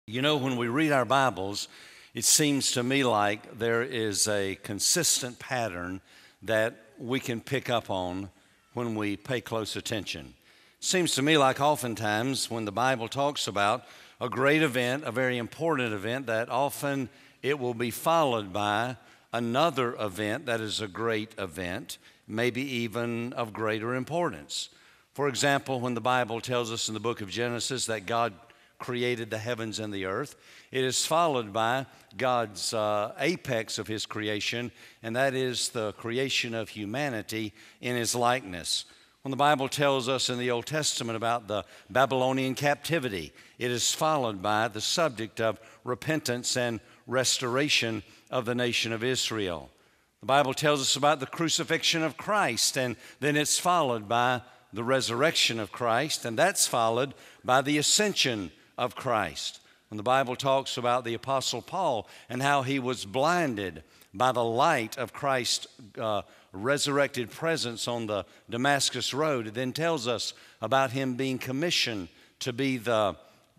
You know, when we read our Bibles, it seems to me like there is a consistent pattern that we can pick up on when we pay close attention. It seems to me like oftentimes when the Bible talks about a great event, a very important event, that often it will be followed by another event that is a great event, maybe even of greater importance. For example, when the Bible tells us in the book of Genesis that God created the heavens and the earth, it is followed by God's apex of His creation, and that is the creation of humanity in His likeness. When the Bible tells us in the Old Testament about the Babylonian captivity, it is followed by the subject of repentance and restoration of the nation of Israel. The Bible tells us about the crucifixion of Christ, and then it's followed by the resurrection of Christ, and that's followed by the ascension of Christ. When the Bible talks about the Apostle Paul and how he was blinded by the light of Christ's resurrected presence on the Damascus road, it then tells us about him being commissioned to be the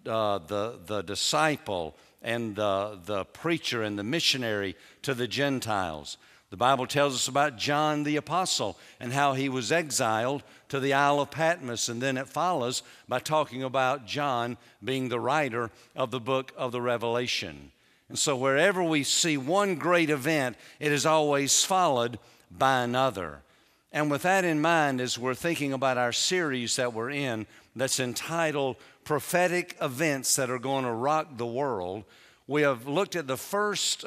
disciple and the preacher and the missionary to the Gentiles. The Bible tells us about John the Apostle and how he was exiled to the Isle of Patmos, and then it follows by talking about John being the writer of the book of the Revelation. And so wherever we see one great event, it is always followed by another. And with that in mind, as we're thinking about our series that we're in that's entitled Prophetic Events That Are Going to Rock the World, we have looked at the first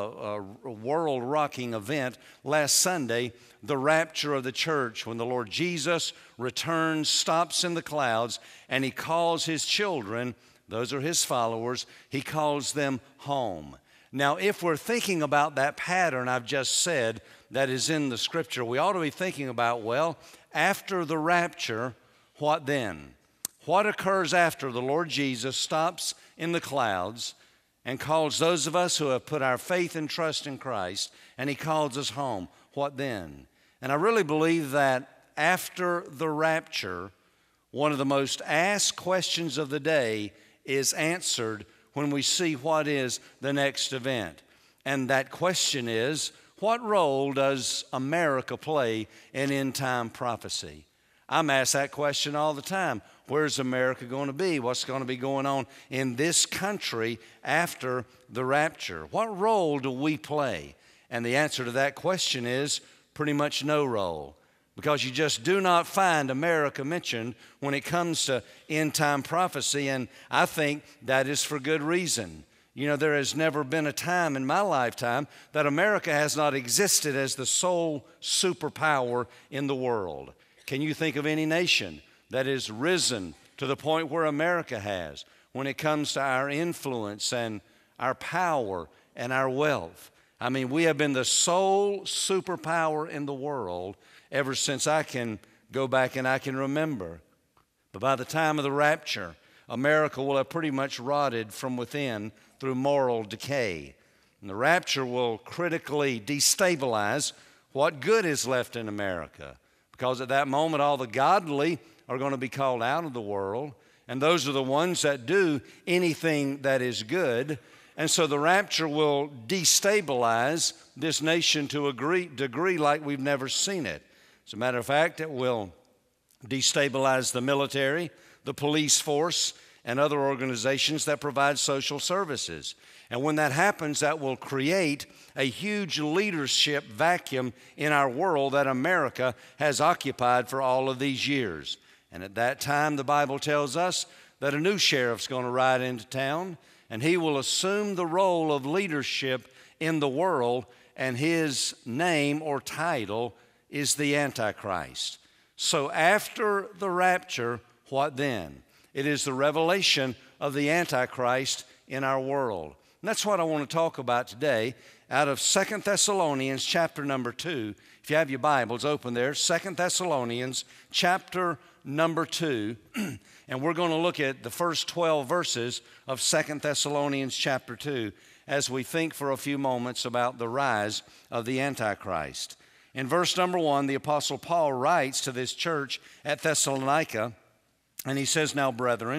world-rocking event last Sunday, the rapture of the church, when the Lord Jesus returns, stops in the clouds, and He calls His children, those are His followers, He calls them home. Now, if we're thinking about that pattern I've just said that is in the Scripture, we ought to be thinking about, well, after the rapture, what then? What occurs after the Lord Jesus stops in the clouds and calls those of us who have put our faith and trust in Christ, and He calls us home? What then? And I really believe that after the rapture, one of the most asked questions of the day is answered when we see what is the next event. And that question is, what role does America play in end-time prophecy? I'm asked that question all the time. Where's America going to be? What's going to be going on in this country after the rapture? What role do we play? And the answer to that question is pretty much no role, because you just do not find America mentioned when it comes to end-time prophecy, and I think that is for good reason. You know, there has never been a time in my lifetime that America has not existed as the sole superpower in the world. Can you think of any nation that has risen to the point where America has when it comes to our influence and our power and our wealth? I mean, we have been the sole superpower in the world ever since I can go back and I can remember. But by the time of the rapture, America will have pretty much rotted from within through moral decay. And the rapture will critically destabilize what good is left in America, because at that moment all the godly are going to be called out of the world, and those are the ones that do anything that is good. And so the rapture will destabilize this nation to a degree like we've never seen it. As a matter of fact, it will destabilize the military, the police force, and other organizations that provide social services. And when that happens, that will create a huge leadership vacuum in our world that America has occupied for all of these years. And at that time, the Bible tells us that a new sheriff's going to ride into town, and he will assume the role of leadership in the world, and his name or title is the Antichrist. So after the rapture, what then? It is the revelation of the Antichrist in our world. And that's what I want to talk about today out of 2 Thessalonians chapter number 2. If you have your Bibles open there, 2 Thessalonians chapter number 2. And we're going to look at the first 12 verses of 2 Thessalonians chapter 2 as we think for a few moments about the rise of the Antichrist. In verse number 1, the Apostle Paul writes to this church at Thessalonica, and he says, "Now, brethren,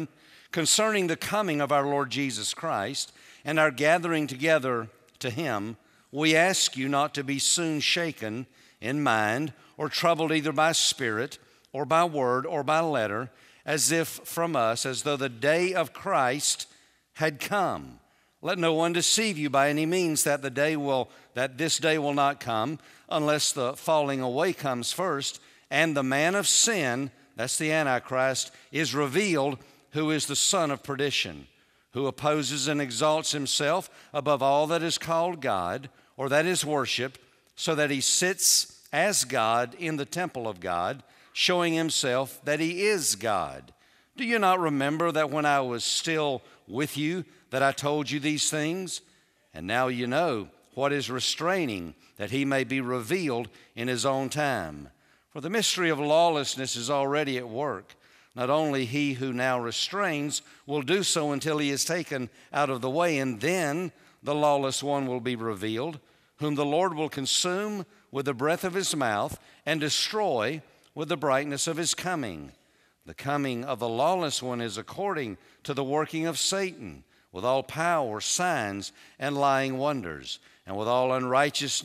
concerning the coming of our Lord Jesus Christ and our gathering together to him, we ask you not to be soon shaken in mind or troubled either by spirit or by word or by letter, as if from us, as though the day of Christ had come. Let no one deceive you by any means that this day will not come, unless the falling away comes first, and the man of sin, that's the Antichrist, is revealed, who is the son of perdition, who opposes and exalts himself above all that is called God, or that is worshiped, so that he sits as God in the temple of God, showing himself that he is God. Do you not remember that when I was still with you, that I told you these things? And now you know what is restraining, that he may be revealed in his own time. For the mystery of lawlessness is already at work. Not only he who now restrains will do so until he is taken out of the way, and then the lawless one will be revealed, whom the Lord will consume with the breath of his mouth and destroy with the brightness of his coming. The coming of the lawless one is according to the working of Satan, with all power, signs, and lying wonders, and with all unrighteous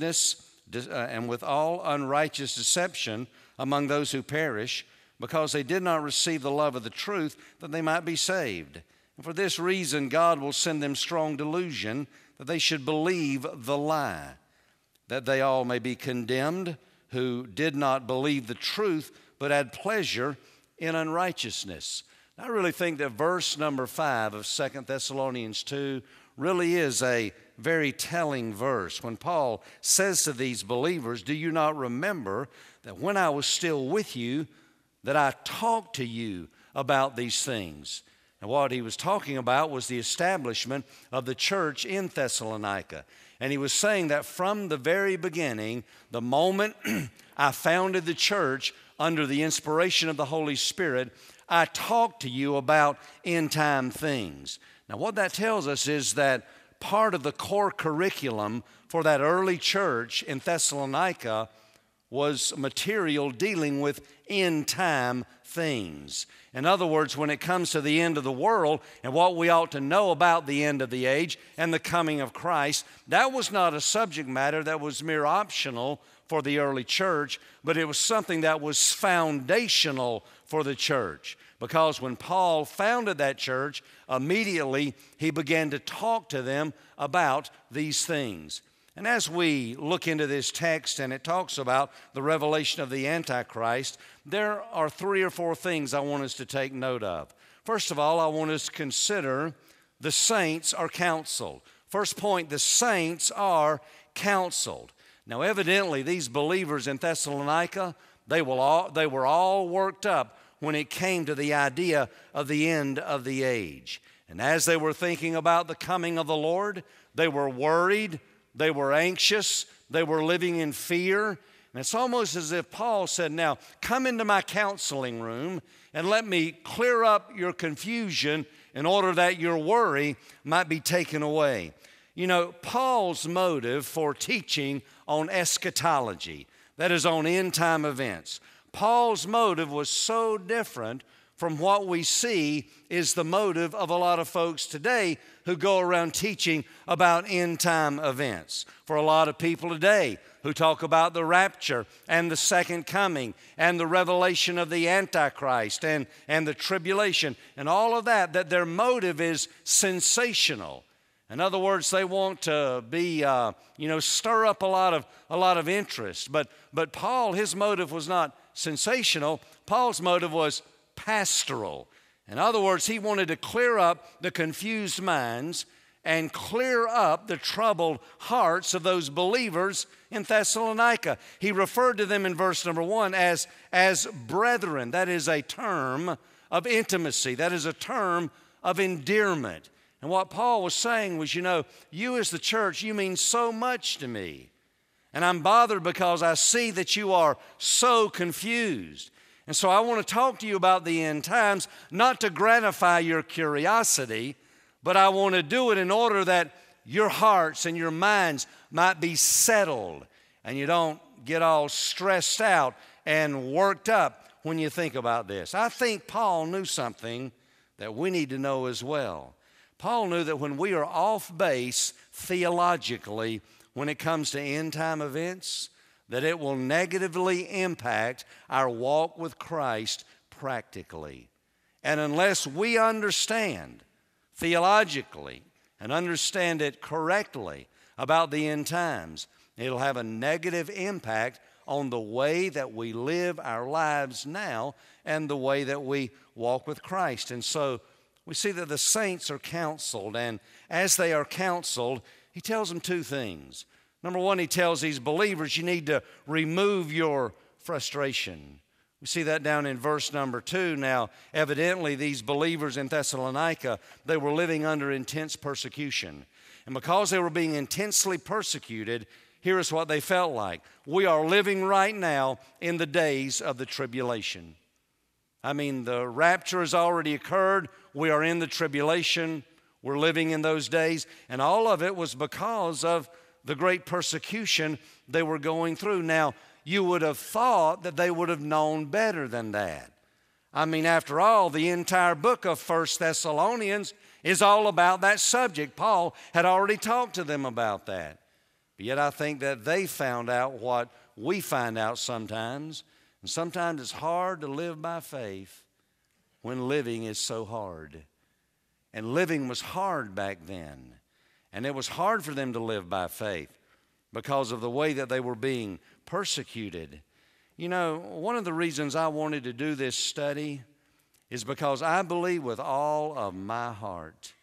deception among those who perish, because they did not receive the love of the truth, that they might be saved. And for this reason God will send them strong delusion, that they should believe the lie, that they all may be condemned who did not believe the truth, but had pleasure in unrighteousness. I really think that verse number 5 of 2 Thessalonians 2 really is a very telling verse. When Paul says to these believers, do you not remember that when I was still with you, that I talked to you about these things? And what he was talking about was the establishment of the church in Thessalonica. And he was saying that from the very beginning, the moment I founded the church under the inspiration of the Holy Spirit, I talked to you about end-time things. Now, what that tells us is that part of the core curriculum for that early church in Thessalonica was material dealing with end-time things. In other words, when it comes to the end of the world and what we ought to know about the end of the age and the coming of Christ, that was not a subject matter that was mere optional for the early church, but it was something that was foundational for the church. Because when Paul founded that church, immediately he began to talk to them about these things. And as we look into this text and it talks about the revelation of the Antichrist, there are 3 or 4 things I want us to take note of. First of all, I want us to consider the saints are counseled. First point, the saints are counseled. Now, evidently, these believers in Thessalonica, they were all worked up when it came to the idea of the end of the age. And as they were thinking about the coming of the Lord, they were worried, they were anxious, they were living in fear. And it's almost as if Paul said, now, come into my counseling room and let me clear up your confusion in order that your worry might be taken away. You know, Paul's motive for teaching on eschatology, that is on end-time events, Paul's motive was so different from what we see is the motive of a lot of folks today who go around teaching about end-time events. For a lot of people today who talk about the rapture and the second coming and the revelation of the Antichrist and the tribulation and all of that their motive is sensational. In other words, they want to be, stir up a lot of interest. But Paul, his motive was not sensational. Paul's motive was pastoral. In other words, he wanted to clear up the confused minds and clear up the troubled hearts of those believers in Thessalonica. He referred to them in verse number 1 as brethren. That is a term of intimacy. That is a term of endearment. And what Paul was saying was, you as the church, you mean so much to me. And I'm bothered because I see that you are so confused. And so I want to talk to you about the end times, not to gratify your curiosity, but I want to do it in order that your hearts and your minds might be settled and you don't get all stressed out and worked up when you think about this. I think Paul knew something that we need to know as well. Paul knew that when we are off base theologically when it comes to end time events, that it will negatively impact our walk with Christ practically. And unless we understand theologically and understand it correctly about the end times, it'll have a negative impact on the way that we live our lives now and the way that we walk with Christ. And so we see that the saints are counseled, and as they are counseled, he tells them two things. Number one, he tells these believers, you need to remove your frustration. We see that down in verse number 2. Now, evidently, these believers in Thessalonica, they were living under intense persecution. And because they were being intensely persecuted, here is what they felt like. We are living right now in the days of the tribulation. I mean, the rapture has already occurred. We are in the tribulation. We're living in those days. And all of it was because of the great persecution they were going through. Now, you would have thought that they would have known better than that. I mean, after all, the entire book of 1 Thessalonians is all about that subject. Paul had already talked to them about that. But yet I think that they found out what we find out sometimes. And sometimes it's hard to live by faith when living is so hard. And living was hard back then. And it was hard for them to live by faith because of the way that they were being persecuted. You know, one of the reasons I wanted to do this study is because I believe with all of my heart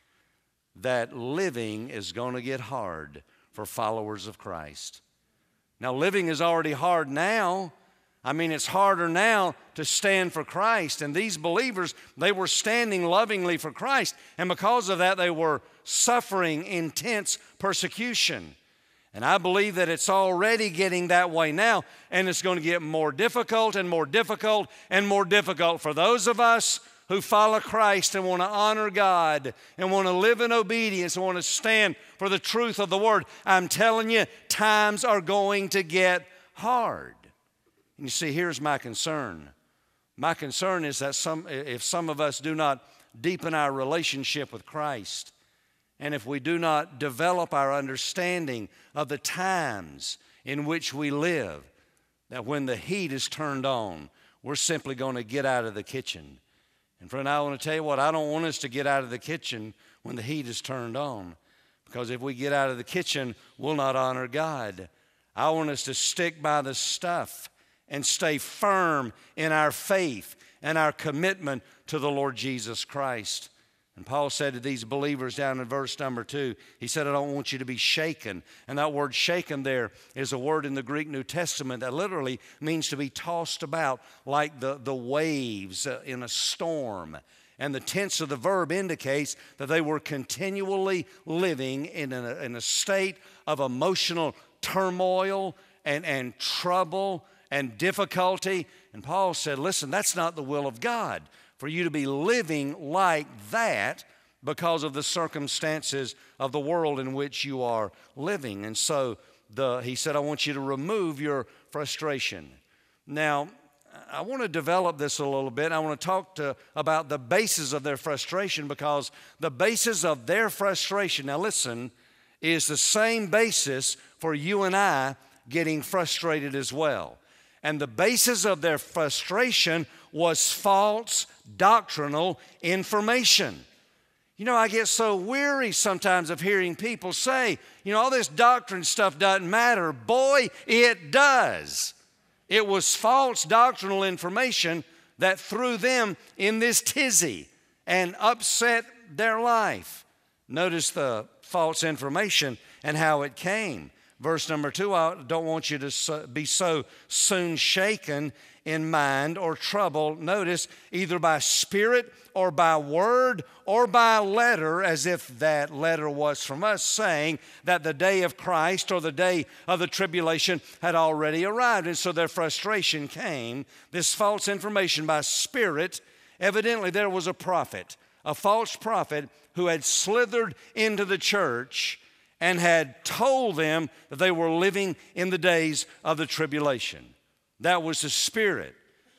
that living is going to get hard for followers of Christ. Now, living is already hard now. I mean, it's harder now to stand for Christ. And these believers, they were standing lovingly for Christ. And because of that, they were suffering intense persecution. And I believe that it's already getting that way now. And it's going to get more difficult and more difficult and more difficult for those of us who follow Christ and want to honor God and want to live in obedience and want to stand for the truth of the Word. I'm telling you, times are going to get hard. And you see, here's my concern. My concern is that if some of us do not deepen our relationship with Christ, and if we do not develop our understanding of the times in which we live, that when the heat is turned on, we're simply going to get out of the kitchen. And friend, I want to tell you what, I don't want us to get out of the kitchen when the heat is turned on. Because if we get out of the kitchen, we'll not honor God. I want us to stick by the stuff and stay firm in our faith and our commitment to the Lord Jesus Christ. And Paul said to these believers down in verse number 2, he said, I don't want you to be shaken. And that word shaken there is a word in the Greek New Testament that literally means to be tossed about like the waves in a storm. And the tense of the verb indicates that they were continually living in a state of emotional turmoil and trouble and difficulty. And Paul said, listen, that's not the will of God for you to be living like that because of the circumstances of the world in which you are living. And so he said, I want you to remove your frustration. Now, I want to develop this a little bit. I want to talk about the basis of their frustration, because the basis of their frustration, now listen, is the same basis for you and I getting frustrated as well. And the basis of their frustration was false doctrinal information. You know, I get so weary sometimes of hearing people say, you know, all this doctrine stuff doesn't matter. Boy, it does. It was false doctrinal information that threw them in this tizzy and upset their life. Notice the false information and how it came. Verse number 2, I don't want you to be so soon shaken in mind or troubled, notice, either by spirit or by word or by letter, as if that letter was from us, saying that the day of Christ or the day of the tribulation had already arrived. And so their frustration came, this false information by spirit. Evidently there was a prophet, a false prophet, who had slithered into the church and had told them that they were living in the days of the tribulation. That was the spirit.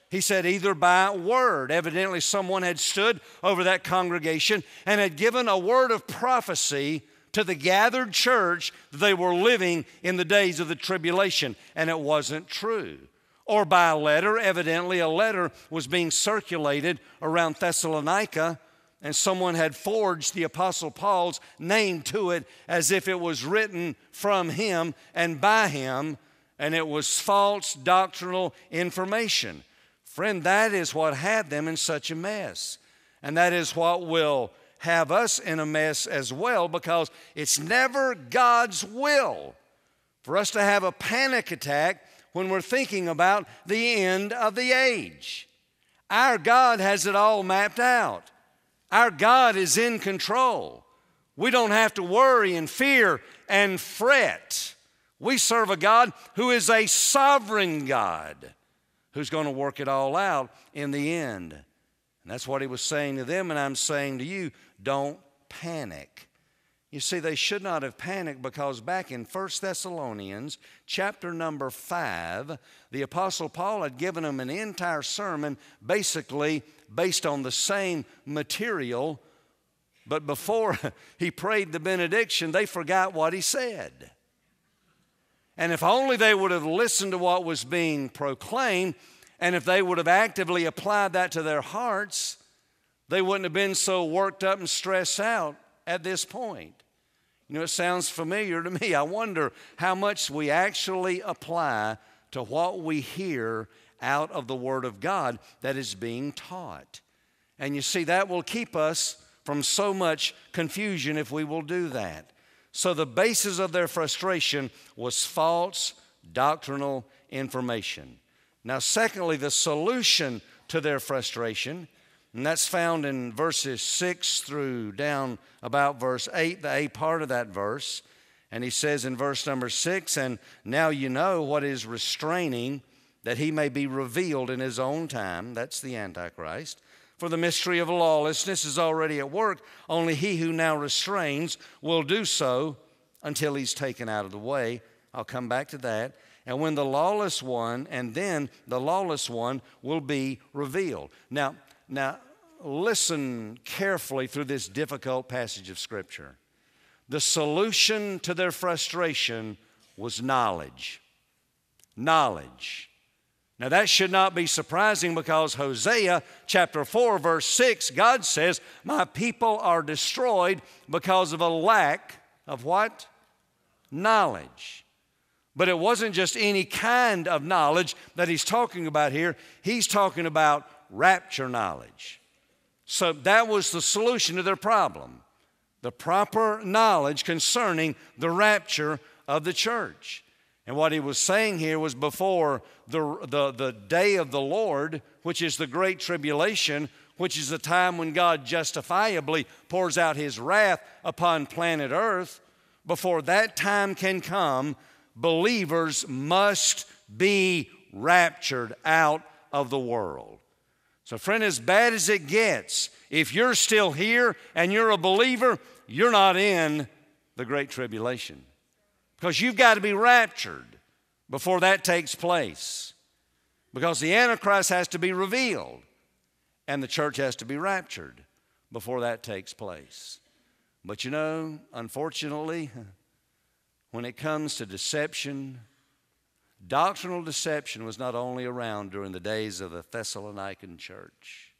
He said either by word. Evidently someone had stood over that congregation and had given a word of prophecy to the gathered church that they were living in the days of the tribulation, and it wasn't true. Or by a letter. Evidently a letter was being circulated around Thessalonica, and someone had forged the Apostle Paul's name to it as if it was written from him and by him, and it was false doctrinal information. Friend, that is what had them in such a mess. And that is what will have us in a mess as well, because it's never God's will for us to have a panic attack when we're thinking about the end of the age. Our God has it all mapped out. Our God is in control. We don't have to worry and fear and fret. We serve a God who is a sovereign God who's going to work it all out in the end. And that's what he was saying to them, and I'm saying to you, don't panic. You see, they should not have panicked, because back in 1 Thessalonians chapter number 5, the Apostle Paul had given them an entire sermon basically based on the same material, but before he prayed the benediction, they forgot what he said. And if only they would have listened to what was being proclaimed, and if they would have actively applied that to their hearts, they wouldn't have been so worked up and stressed out at this point. You know, it sounds familiar to me. I wonder how much we actually apply to what we hear out of the Word of God that is being taught. And you see, that will keep us from so much confusion if we will do that. So the basis of their frustration was false doctrinal information. Now, secondly, the solution to their frustration, and that's found in verses 6 through down about verse 8, the A part of that verse. And he says in verse number 6, and now you know what is restraining, that he may be revealed in his own time. That's the Antichrist. For the mystery of lawlessness is already at work. Only he who now restrains will do so until he's taken out of the way. I'll come back to that. And when the lawless one, and then the lawless one will be revealed. Now, listen carefully through this difficult passage of Scripture. The solution to their frustration was knowledge. Knowledge. Now that should not be surprising, because Hosea chapter 4 verse 6, God says, my people are destroyed because of a lack of what? Knowledge. But it wasn't just any kind of knowledge that he's talking about here. He's talking about rapture knowledge. So that was the solution to their problem. The proper knowledge concerning the rapture of the church. And what he was saying here was before the day of the Lord, which is the great tribulation, which is the time when God justifiably pours out his wrath upon planet Earth. Before that time can come, believers must be raptured out of the world. So friend, as bad as it gets, if you're still here and you're a believer, you're not in the great tribulation, because you've got to be raptured before that takes place, because the Antichrist has to be revealed and the church has to be raptured before that takes place. But you know, unfortunately, when it comes to deception, doctrinal deception was not only around during the days of the Thessalonican church.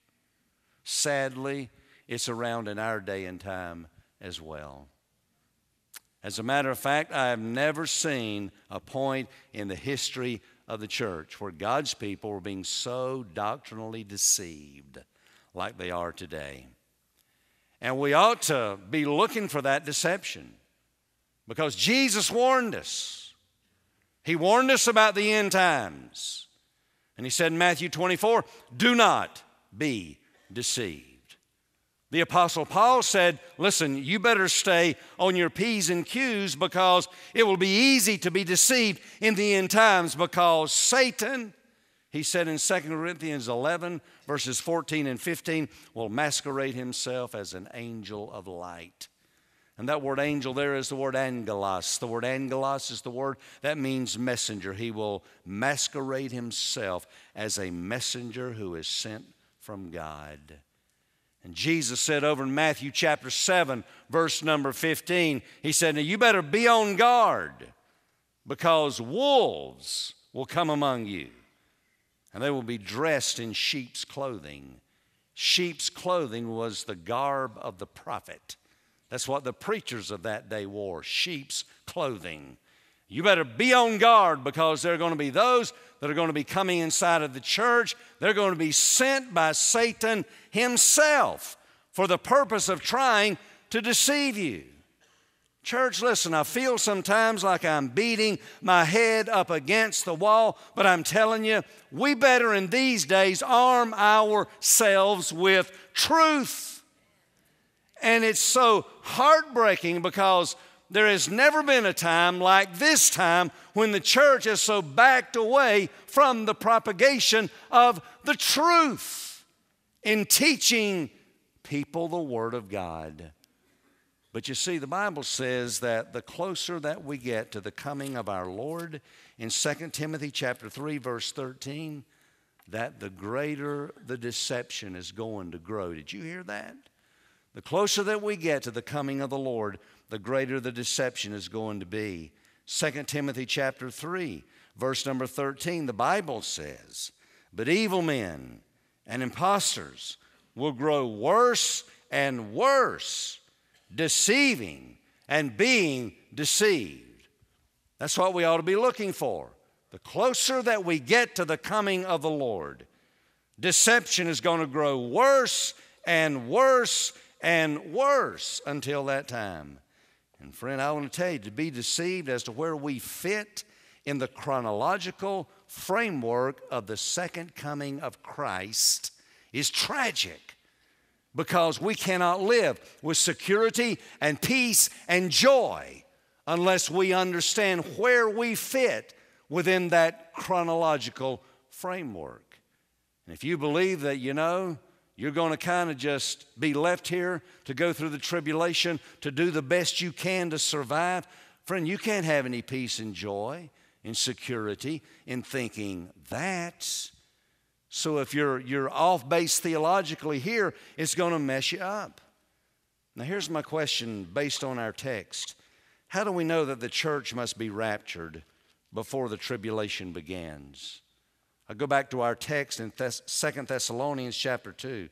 Sadly, it's around in our day and time as well. As a matter of fact, I have never seen a point in the history of the church where God's people were being so doctrinally deceived like they are today. And we ought to be looking for that deception, because Jesus warned us. He warned us about the end times. And he said in Matthew 24, do not be deceived. The Apostle Paul said, listen, you better stay on your P's and Q's, because it will be easy to be deceived in the end times, because Satan, he said in 2 Corinthians 11, verses 14 and 15, will masquerade himself as an angel of light. And that word angel there is the word angelos. The word angelos is the word that means messenger. He will masquerade himself as a messenger who is sent from God. And Jesus said over in Matthew chapter 7, verse number 15, he said, now you better be on guard, because wolves will come among you, and they will be dressed in sheep's clothing. Sheep's clothing was the garb of the prophet. That's what the preachers of that day wore, sheep's clothing. You better be on guard, because there are going to be those that are going to be coming inside of the church. They're going to be sent by Satan himself for the purpose of trying to deceive you. Church, listen, I feel sometimes like I'm beating my head up against the wall, but I'm telling you, we better in these days arm ourselves with truth. And it's so heartbreaking, because there has never been a time like this time when the church is so backed away from the propagation of the truth in teaching people the Word of God. But you see, the Bible says that the closer that we get to the coming of our Lord, in 2 Timothy chapter 3, verse 13, that the greater the deception is going to grow. Did you hear that? The closer that we get to the coming of the Lord, the greater the deception is going to be. 2 Timothy chapter 3, verse number 13, the Bible says, but evil men and impostors will grow worse and worse, deceiving and being deceived. That's what we ought to be looking for. The closer that we get to the coming of the Lord, deception is going to grow worse and worse and worse until that time. And friend, I want to tell you, to be deceived as to where we fit in the chronological framework of the second coming of Christ is tragic, because we cannot live with security and peace and joy unless we understand where we fit within that chronological framework. And if you believe that, you're going to kind of just be left here to go through the tribulation, to do the best you can to survive, friend, you can't have any peace and joy and security in thinking that. So if you're off base theologically here, it's going to mess you up. Now here's my question based on our text. How do we know that the church must be raptured before the tribulation begins? I go back to our text in 2 Thessalonians chapter 2,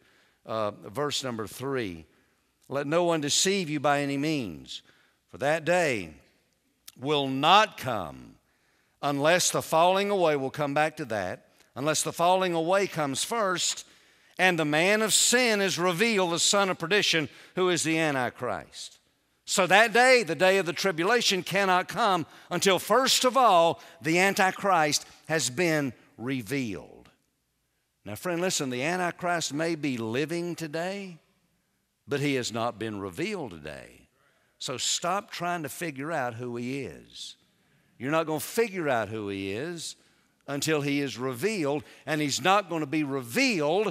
verse number 3. Let no one deceive you by any means, for that day will not come unless the falling away, we'll come back to that, unless the falling away comes first, and the man of sin is revealed, the son of perdition, who is the Antichrist. So that day, the day of the tribulation, cannot come until first of all, the Antichrist has been revealed. Now, friend, listen, the Antichrist may be living today, but he has not been revealed today. So stop trying to figure out who he is. You're not going to figure out who he is until he is revealed, and he's not going to be revealed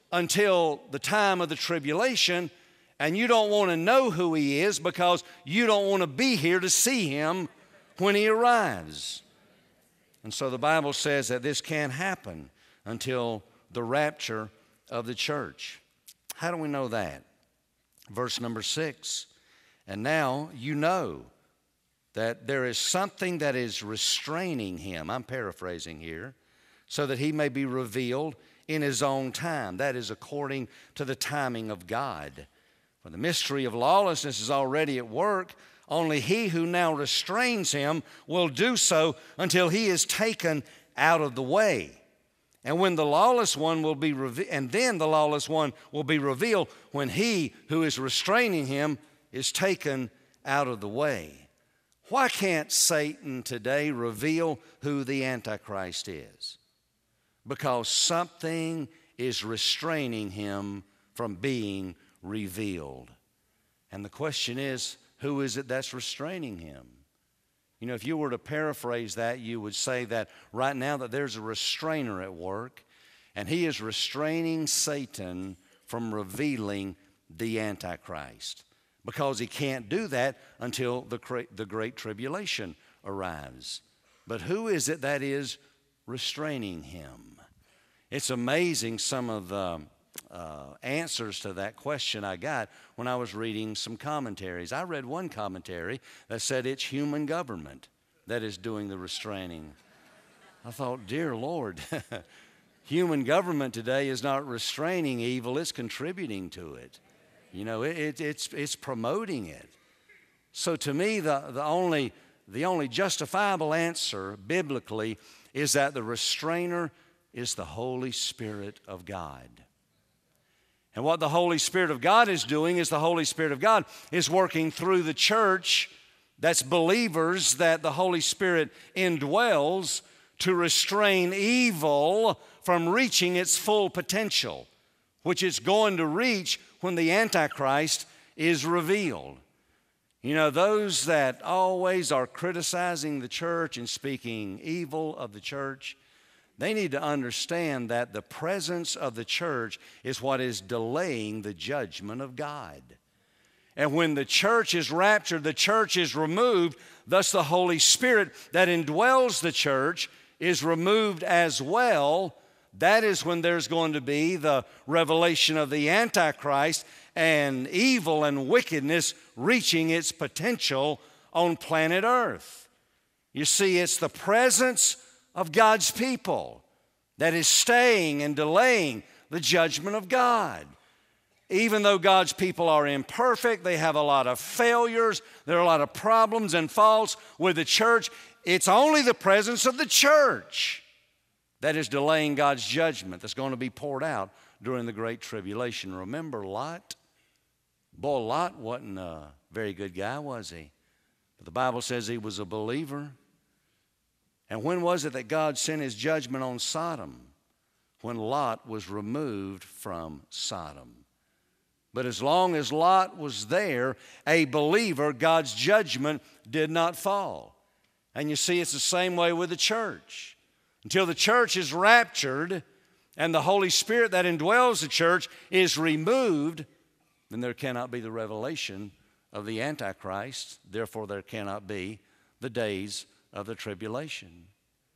until the time of the tribulation, and you don't want to know who he is because you don't want to be here to see him when he arrives. And so the Bible says that this can't happen until the rapture of the church. How do we know that? Verse number 6, and now you know that there is something that is restraining him. I'm paraphrasing here. So that he may be revealed in his own time. That is according to the timing of God. For the mystery of lawlessness is already at work. Only he who now restrains him will do so until he is taken out of the way. And when the lawless one will be and then the lawless one will be revealed when he who is restraining him is taken out of the way. Why can't Satan today reveal who the Antichrist is? Because something is restraining him from being revealed. And the question is, who is it that's restraining him? If you were to paraphrase that, you would say that right now that there's a restrainer at work, and he is restraining Satan from revealing the Antichrist. because he can't do that until the Great Tribulation arrives. But who is it that is restraining him? It's amazing some of the answers to that question I got when I was reading some commentaries. I read one commentary that said it's human government that is doing the restraining. I thought, dear Lord, human government today is not restraining evil, it's contributing to it. You know, it's promoting it. So to me, the only justifiable answer biblically is that the restrainer is the Holy Spirit of God. And what the Holy Spirit of God is doing is the Holy Spirit of God is working through the church, that's believers that the Holy Spirit indwells, to restrain evil from reaching its full potential, which it's going to reach when the Antichrist is revealed. You know, those that always are criticizing the church and speaking evil of the church, they need to understand that the presence of the church is what is delaying the judgment of God. And when the church is raptured, the church is removed, thus the Holy Spirit that indwells the church is removed as well. That is when there's going to be the revelation of the Antichrist and evil and wickedness reaching its potential on planet Earth. You see, it's the presence of God's people that is staying and delaying the judgment of God. Even though God's people are imperfect, they have a lot of failures, there are a lot of problems and faults with the church, it's only the presence of the church that is delaying God's judgment that's going to be poured out during the Great Tribulation. Remember Lot? Boy, Lot wasn't a very good guy, was he? But the Bible says he was a believer. And when was it that God sent his judgment on Sodom? When Lot was removed from Sodom. But as long as Lot was there, a believer, God's judgment did not fall. And you see, it's the same way with the church. Until the church is raptured and the Holy Spirit that indwells the church is removed, then there cannot be the revelation of the Antichrist. Therefore, there cannot be the days of the tribulation.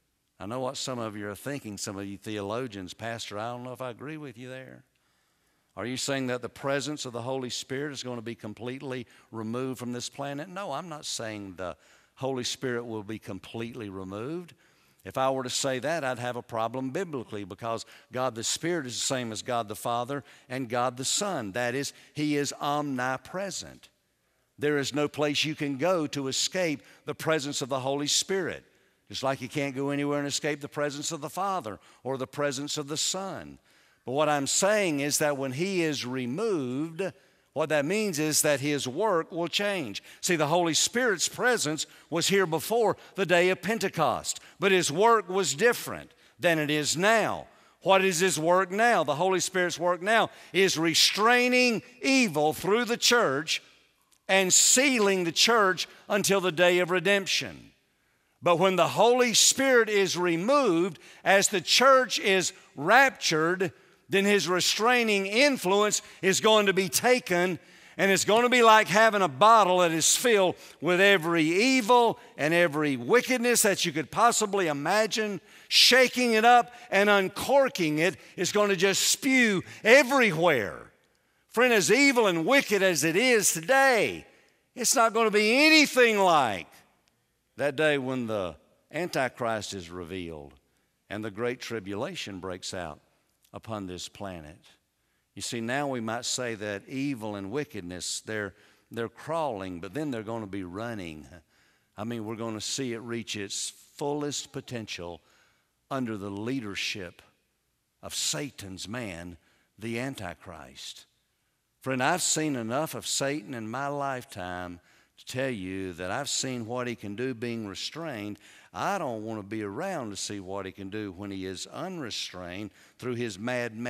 I know what some of you are thinking, some of you theologians. Pastor, I don't know if I agree with you there. Are you saying that the presence of the Holy Spirit is going to be completely removed from this planet? No, I'm not saying the Holy Spirit will be completely removed. If I were to say that, I'd have a problem biblically, because God the Spirit is the same as God the Father and God the Son. That is, He is omnipresent. There is no place you can go to escape the presence of the Holy Spirit. Just like you can't go anywhere and escape the presence of the Father or the presence of the Son. But what I'm saying is that when He is removed, what that means is that His work will change. See, the Holy Spirit's presence was here before the day of Pentecost, but His work was different than it is now. What is His work now? The Holy Spirit's work now is restraining evil through the church and sealing the church until the day of redemption. But when the Holy Spirit is removed, as the church is raptured, then His restraining influence is going to be taken, and it's going to be like having a bottle that is filled with every evil and every wickedness that you could possibly imagine. Shaking it up and uncorking it is going to just spew everywhere. Friend, as evil and wicked as it is today, it's not going to be anything like that day when the Antichrist is revealed and the Great Tribulation breaks out upon this planet. You see, now we might say that evil and wickedness, they're crawling, but then they're going to be running. I mean, we're going to see it reach its fullest potential under the leadership of Satan's man, the Antichrist. Friend, I've seen enough of Satan in my lifetime to tell you that I've seen what he can do being restrained. I don't want to be around to see what he can do when he is unrestrained through his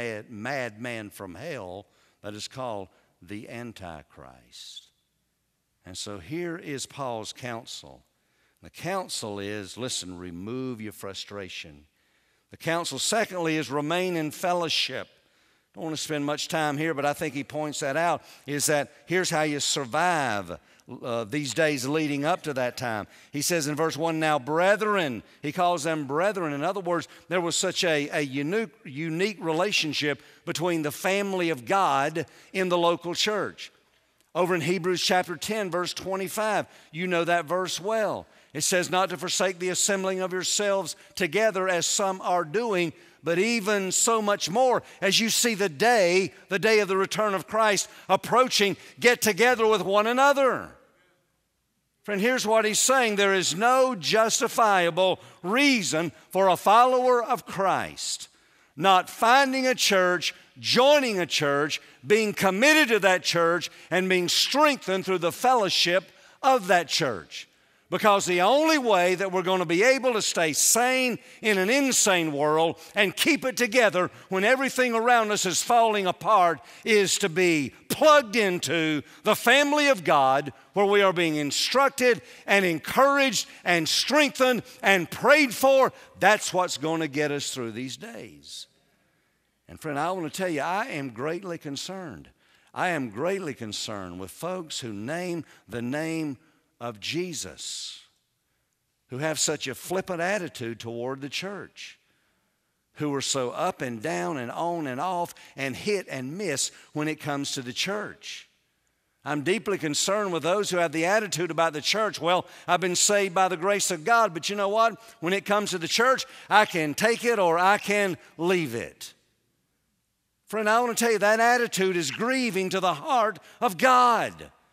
madman from hell that is called the Antichrist. And so here is Paul's counsel. The counsel is, listen, remove your frustration. The counsel, secondly, is remain in fellowship. don't want to spend much time here, but I think he points that out, is that here's how you survive these days leading up to that time. He says in verse 1, now brethren, he calls them brethren. In other words, there was such a unique relationship between the family of God in the local church. Over in Hebrews chapter 10, verse 25, you know that verse well. It says not to forsake the assembling of yourselves together as some are doing, but even so much more as you see the day of the return of Christ approaching, get together with one another. Friend, here's what he's saying. There is no justifiable reason for a follower of Christ not finding a church, joining a church, being committed to that church, and being strengthened through the fellowship of that church. Because the only way that we're going to be able to stay sane in an insane world and keep it together when everything around us is falling apart is to be plugged into the family of God, where we are being instructed and encouraged and strengthened and prayed for. That's what's going to get us through these days. And friend, I want to tell you, I am greatly concerned. I am greatly concerned with folks who name the name of Jesus, who have such a flippant attitude toward the church, who are so up and down and on and off and hit and miss when it comes to the church. I'm deeply concerned with those who have the attitude about the church, well, I've been saved by the grace of God, but you know what? When it comes to the church, I can take it or I can leave it. Friend, I want to tell you, that attitude is grieving to the heart of God.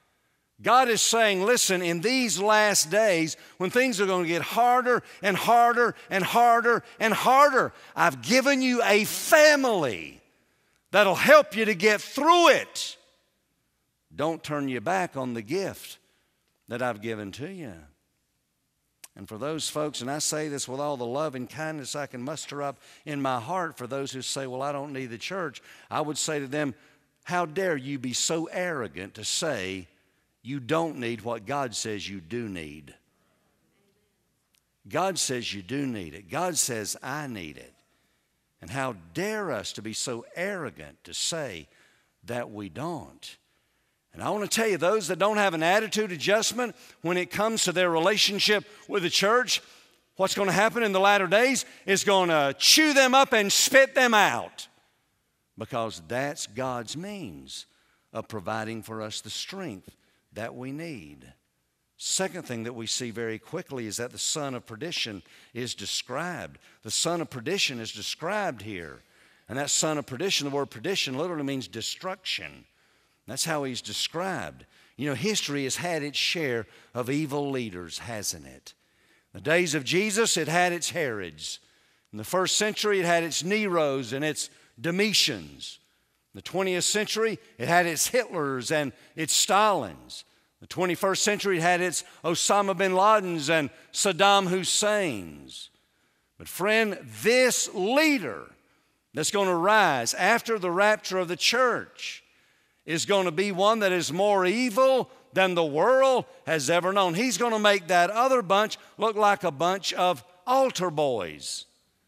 God is saying, listen, in these last days, when things are going to get harder and harder and harder and harder, I've given you a family that'll help you to get through it. Don't turn your back on the gift that I've given to you. And for those folks, and I say this with all the love and kindness I can muster up in my heart, for those who say, well, I don't need the church, I would say to them, how dare you be so arrogant to say you don't need what God says you do need. God says you do need it. God says I need it. And how dare us to be so arrogant to say that we don't. And I want to tell you, those that don't have an attitude adjustment when it comes to their relationship with the church, what's going to happen in the latter days is going to chew them up and spit them out. Because that's God's means of providing for us the strength that we need. Second thing that we see very quickly is that the son of perdition is described. The son of perdition is described here. And that son of perdition, the word perdition literally means destruction. That's how he's described. You know, history has had its share of evil leaders, hasn't it? In the days of Jesus, it had its Herods. In the first century, it had its Neros and its Domitians. In the 20th century, it had its Hitlers and its Stalins. In the 21st century, it had its Osama bin Ladens and Saddam Husseins. But friend, this leader that's going to rise after the rapture of the church is going to be one that is more evil than the world has ever known. He's going to make that other bunch look like a bunch of altar boys.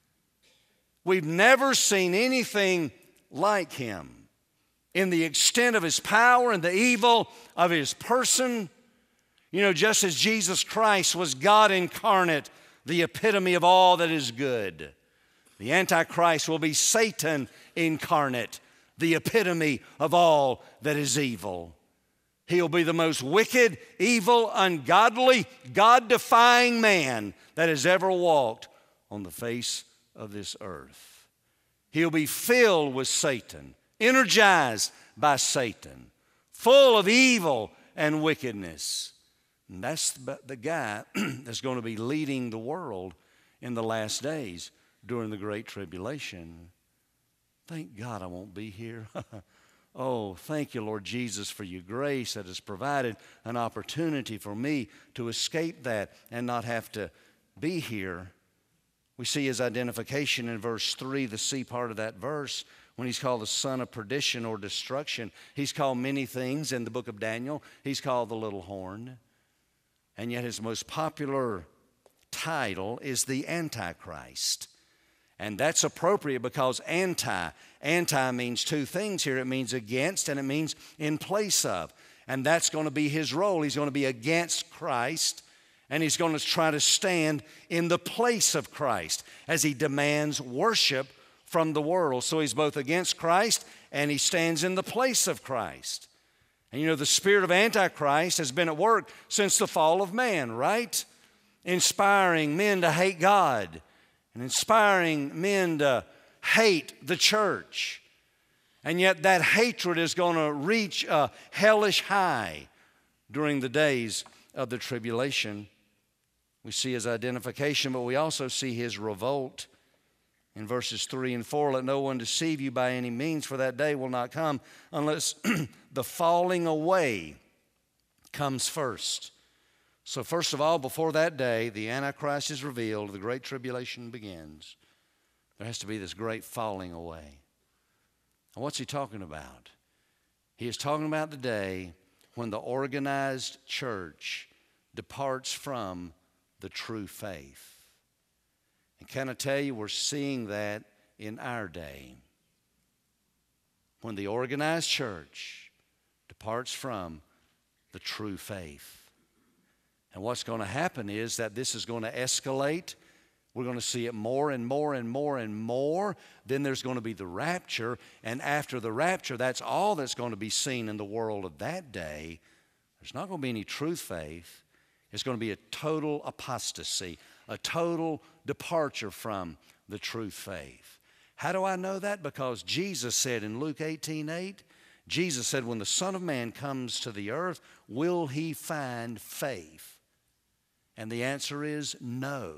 We've never seen anything like him in the extent of his power and the evil of his person. You know, just as Jesus Christ was God incarnate, the epitome of all that is good, the Antichrist will be Satan incarnate, the epitome of all that is evil. He'll be the most wicked, evil, ungodly, God-defying man that has ever walked on the face of this earth. He'll be filled with Satan, energized by Satan, full of evil and wickedness. And that's the guy that's going to be leading the world in the last days during the Great Tribulation. Thank God I won't be here. Oh, thank you, Lord Jesus, for your grace that has provided an opportunity for me to escape that and not have to be here. We see his identification in verse 3, the C part of that verse, when he's called the son of perdition or destruction. He's called many things in the book of Daniel. He's called the little horn. And yet his most popular title is the Antichrist. And that's appropriate because anti anti means two things here. It means against and it means in place of. And that's going to be his role. He's going to be against Christ, and he's going to try to stand in the place of Christ as he demands worship from the world. So he's both against Christ and he stands in the place of Christ. And you know, the spirit of Antichrist has been at work since the fall of man, right? Inspiring men to hate God and inspiring men to hate the church. And yet that hatred is going to reach a hellish high during the days of the tribulation. We see his identification, but we also see his revolt. In verses 3 and 4, let no one deceive you by any means, for that day will not come unless the falling away comes first. So first of all, before that day, the Antichrist is revealed, the great tribulation begins. There has to be this great falling away. And what's he talking about? He is talking about the day when the organized church departs from the true faith. And can I tell you, we're seeing that in our day. When the organized church departs from the true faith. And what's going to happen is that this is going to escalate. We're going to see it more and more and more and more. Then there's going to be the rapture. And after the rapture, that's all that's going to be seen in the world of that day. There's not going to be any true faith. It's going to be a total apostasy, a total departure from the true faith. How do I know that? Because Jesus said in Luke 18:8, Jesus said, when the Son of Man comes to the earth, will he find faith? And the answer is no.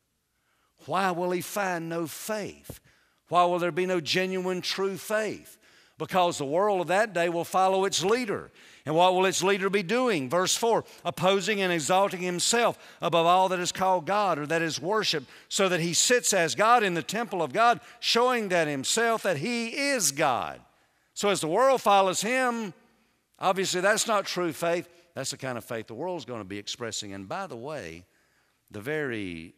Why will he find no faith? Why will there be no genuine true faith? Because the world of that day will follow its leader. And what will its leader be doing? Verse 4, opposing and exalting himself above all that is called God or that is worshiped, so that he sits as God in the temple of God, showing that himself that he is God. So as the world follows him, obviously that's not true faith. That's the kind of faith the world's going to be expressing. And by the way, the very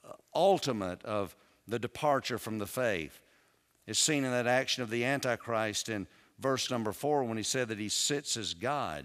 ultimate of the departure from the faith is seen in that action of the Antichrist in verse number 4 when he said that he sits as God.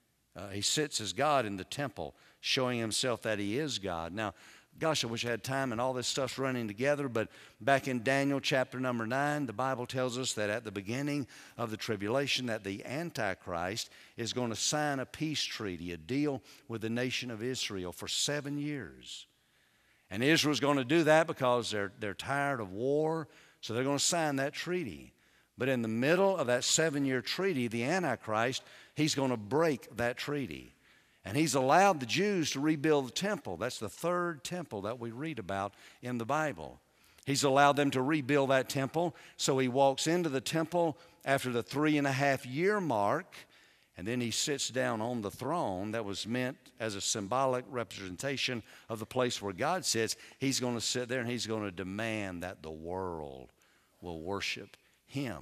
He sits as God in the temple, showing himself that he is God. Now, gosh, I wish I had time and all this stuff's running together, but back in Daniel chapter number 9, the Bible tells us that at the beginning of the tribulation that the Antichrist is going to sign a peace treaty, a deal with the nation of Israel for 7 years. And Israel's going to do that because they're tired of war, so they're going to sign that treaty. But in the middle of that 7-year treaty, the Antichrist, he's going to break that treaty. And he's allowed the Jews to rebuild the temple. That's the third temple that we read about in the Bible. He's allowed them to rebuild that temple. So he walks into the temple after the 3.5-year mark, and then he sits down on the throne that was meant as a symbolic representation of the place where God sits. He's going to sit there and he's going to demand that the world will worship him.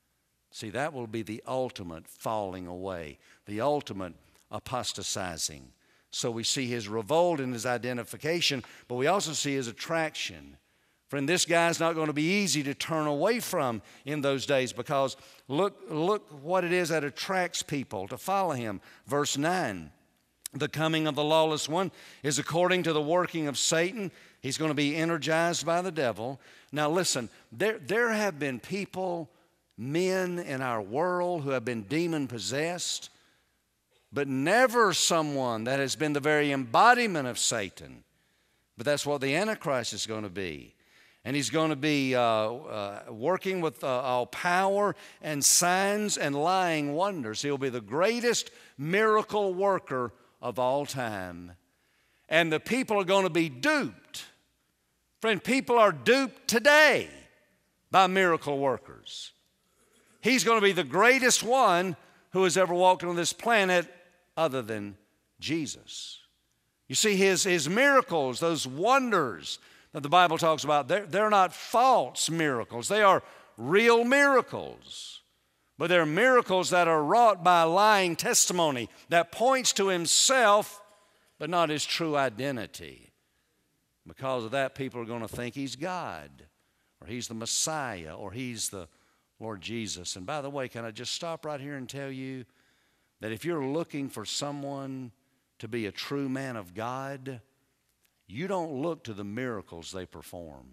See, that will be the ultimate falling away, the ultimate apostatizing. So we see his revolt and his identification, but we also see his attraction. Friend, this guy's not going to be easy to turn away from in those days, because look what it is that attracts people to follow him. Verse 9, the coming of the lawless one is according to the working of Satan. He's going to be energized by the devil. Now listen, there have been people, men in our world who have been demon-possessed, but never someone that has been the very embodiment of Satan. But that's what the Antichrist is going to be. And he's going to be working with all power and signs and lying wonders. He'll be the greatest miracle worker of all time. And the people are going to be duped. Friend, people are duped today by miracle workers. He's going to be the greatest one who has ever walked on this planet other than Jesus. You see, his miracles, those wonders that the Bible talks about, they're not false miracles. They are real miracles. But they're miracles that are wrought by lying testimony that points to himself, but not his true identity. Because of that, people are going to think he's God, or he's the Messiah, or he's the Lord Jesus. And by the way, can I just stop right here and tell you that if you're looking for someone to be a true man of God, you don't look to the miracles they perform.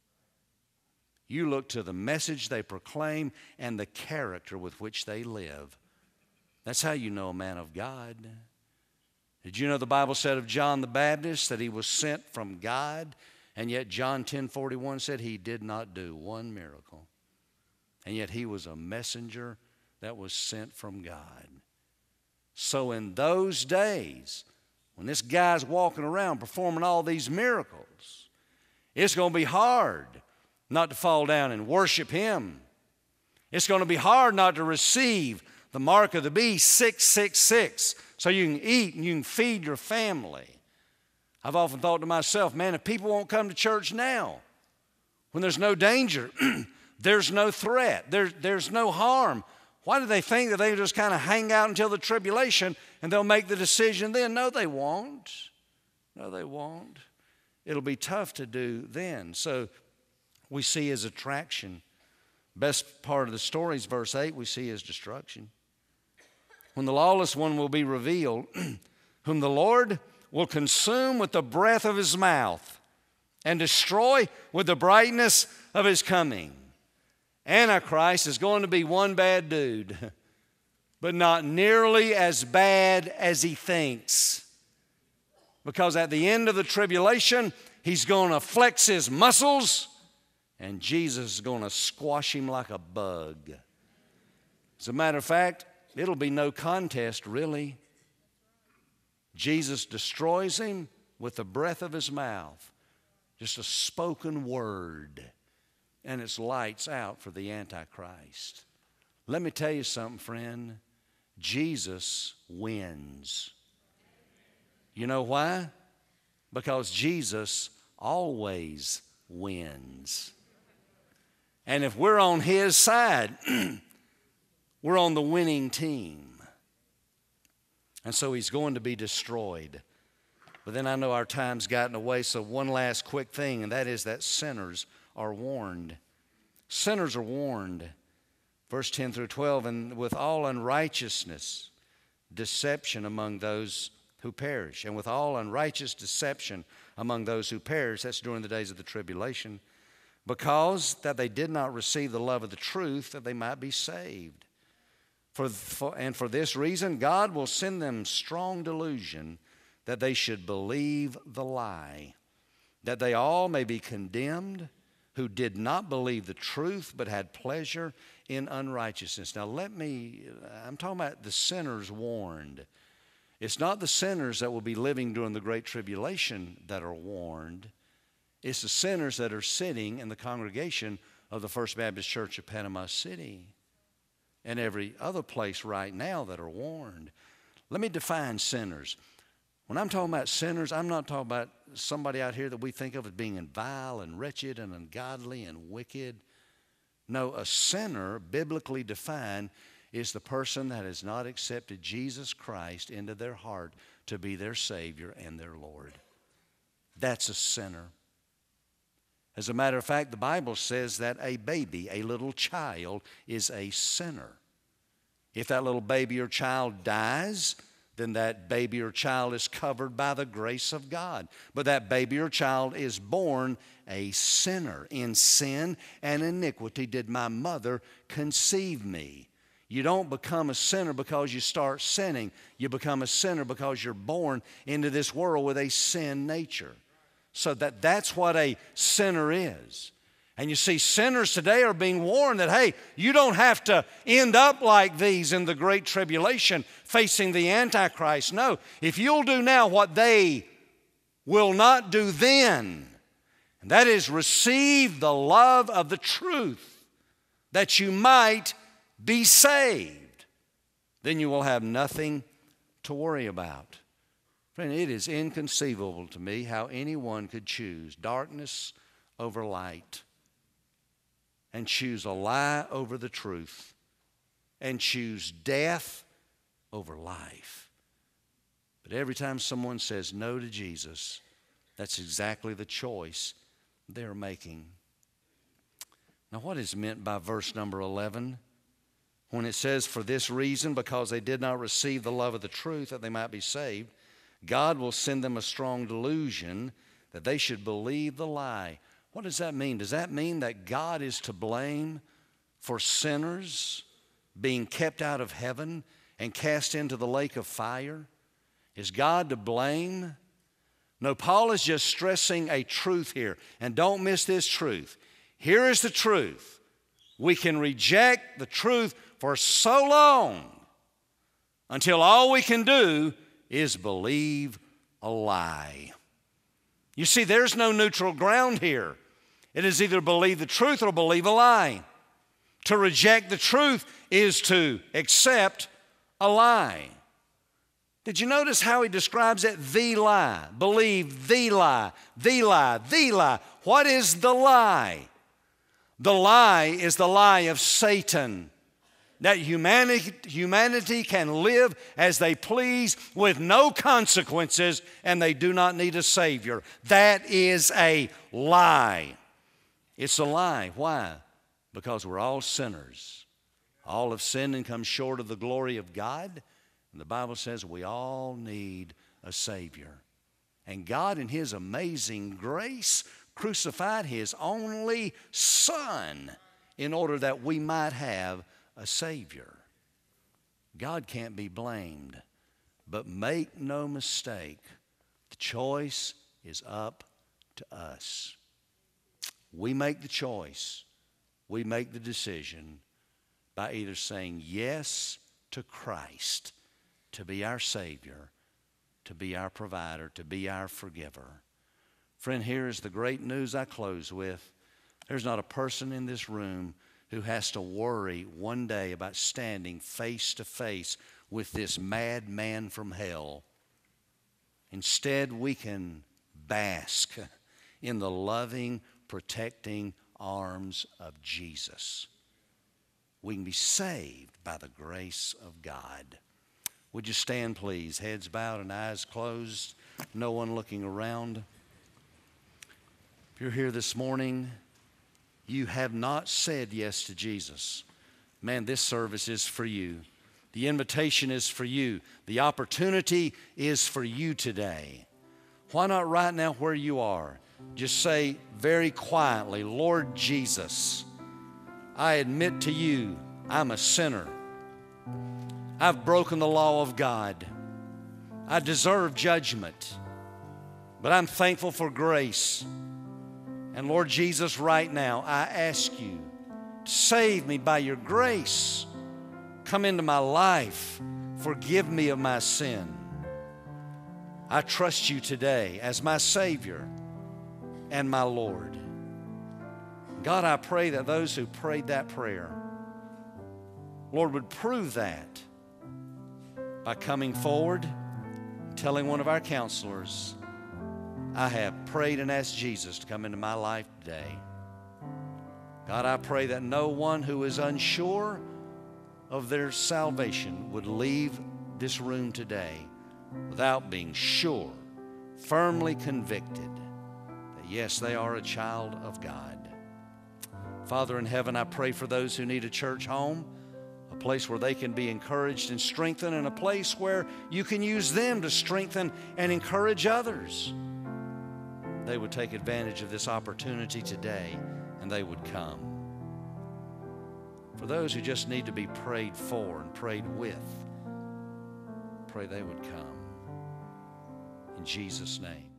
You look to the message they proclaim and the character with which they live. That's how you know a man of God. Did you know the Bible said of John the Baptist that he was sent from God, and yet John 10:41 said he did not do one miracle. And yet he was a messenger that was sent from God. So in those days, when this guy's walking around performing all these miracles, it's going to be hard not to fall down and worship him. It's going to be hard not to receive the mark of the beast, 666, so you can eat and you can feed your family. I've often thought to myself, man, if people won't come to church now, when there's no danger, there's no threat, there's no harm, why do they think that they just kind of hang out until the tribulation and they'll make the decision then? No, they won't. No, they won't. It'll be tough to do then. So we see his attraction. Best part of the story is verse 8, we see his destruction. When the lawless one will be revealed, whom the Lord will consume with the breath of his mouth and destroy with the brightness of his coming. Antichrist is going to be one bad dude, but not nearly as bad as he thinks. Because at the end of the tribulation, he's going to flex his muscles, and Jesus is going to squash him like a bug. As a matter of fact, it'll be no contest, really. Jesus destroys him with the breath of his mouth. Just a spoken word. And it's lights out for the Antichrist. Let me tell you something, friend. Jesus wins. You know why? Because Jesus always wins. And if we're on his side, we're on the winning team. And so he's going to be destroyed. But then I know our time's gotten away, so one last quick thing, and that is that sinners are warned. Sinners are warned. Verse 10 through 12, and with all unrighteousness, deception among those who perish. And with all unrighteous deception among those who perish, that's during the days of the tribulation, because that they did not receive the love of the truth, that they might be saved. And for this reason, God will send them strong delusion, that they should believe the lie, that they all may be condemned, who did not believe the truth, but had pleasure in unrighteousness. Now I'm talking about the sinners warned. It's not the sinners that will be living during the Great Tribulation that are warned. It's the sinners that are sitting in the congregation of the First Baptist Church of Panama City and every other place right now that are warned. Let me define sinners. When I'm talking about sinners, I'm not talking about somebody out here that we think of as being vile and wretched and ungodly and wicked. No, a sinner, biblically defined, is the person that has not accepted Jesus Christ into their heart to be their Savior and their Lord. That's a sinner. As a matter of fact, the Bible says that a baby, a little child, is a sinner. If that little baby or child dies, then that baby or child is covered by the grace of God. But that baby or child is born a sinner. In sin and iniquity did my mother conceive me. You don't become a sinner because you start sinning. You become a sinner because you're born into this world with a sin nature. So that's what a sinner is. And you see, sinners today are being warned that, hey, you don't have to end up like these in the Great Tribulation facing the Antichrist. No, if you'll do now what they will not do then, and that is receive the love of the truth that you might be saved, then you will have nothing to worry about. Friend, it is inconceivable to me how anyone could choose darkness over light, and choose a lie over the truth, and choose death over life. But every time someone says no to Jesus, that's exactly the choice they're making. Now, what is meant by verse number 11? When it says, for this reason, because they did not receive the love of the truth that they might be saved, God will send them a strong delusion that they should believe the lie. What does that mean? Does that mean that God is to blame for sinners being kept out of heaven and cast into the lake of fire? Is God to blame? No, Paul is just stressing a truth here. And don't miss this truth. Here is the truth. We can reject the truth for so long until all we can do is believe a lie. You see, there's no neutral ground here. It is either believe the truth or believe a lie. To reject the truth is to accept a lie. Did you notice how he describes it? The lie. Believe the lie. The lie. The lie. What is the lie? The lie is the lie of Satan. That humanity can live as they please with no consequences and they do not need a Savior. That is a lie. It's a lie. Why? Because we're all sinners. All have sinned and come short of the glory of God. And the Bible says we all need a Savior. And God in His amazing grace crucified His only Son in order that we might have a Savior. God can't be blamed. But make no mistake, the choice is up to us. We make the choice. We make the decision by either saying yes to Christ, to be our Savior, to be our provider, to be our forgiver. Friend, here is the great news I close with. There's not a person in this room who has to worry one day about standing face to face with this madman from hell. Instead, we can bask in the loving, protecting arms of Jesus. We can be saved by the grace of God. Would you stand, please? Heads bowed and eyes closed, no one looking around. If you're here this morning, you have not said yes to Jesus. Man, this service is for you. The invitation is for you. The opportunity is for you today. Why not right now where you are? Just say very quietly, Lord Jesus, I admit to you I'm a sinner. I've broken the law of God. I deserve judgment, but I'm thankful for grace. And Lord Jesus, right now, I ask you to save me by your grace. Come into my life. Forgive me of my sin. I trust you today as my Savior and my Lord. God, I pray that those who prayed that prayer, Lord, would prove that by coming forward and telling one of our counselors, I have prayed and asked Jesus to come into my life today. God, I pray that no one who is unsure of their salvation would leave this room today without being sure, firmly convicted that yes, they are a child of God. Father in heaven, I pray for those who need a church home, a place where they can be encouraged and strengthened, and a place where you can use them to strengthen and encourage others. They would take advantage of this opportunity today, and they would come. For those who just need to be prayed for and prayed with, pray they would come. In Jesus' name.